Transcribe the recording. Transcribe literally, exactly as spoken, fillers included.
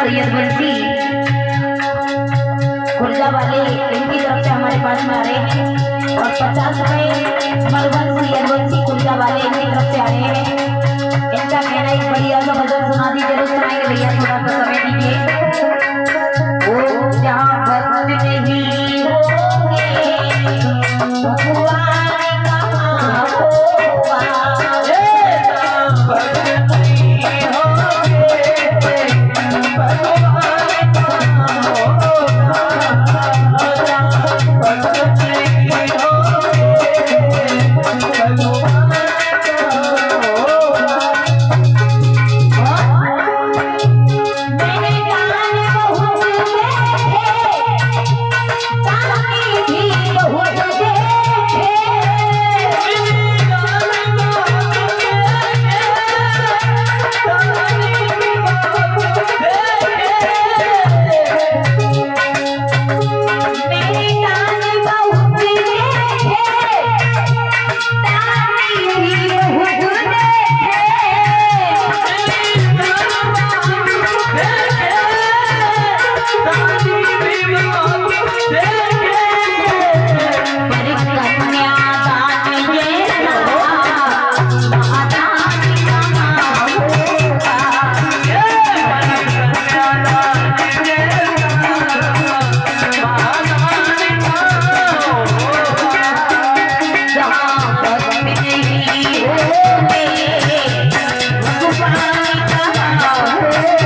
सैयद बंसी खुर्जा वाले इनकी तरफ से हमारे पास में आ रहे हैं और पचास रुपए मरबन सैयद बंसी खुर्जा वाले इनकी तरफ से आ रहे हैं। इनका कहना एक बढ़िया सा भजन सुना दी, जरूर सुनाएंगे भैया, थोड़ा सा समय दीजिए। ओ जहाँ भक्त नहीं होंगे भगवान कहाँ होगा, Oh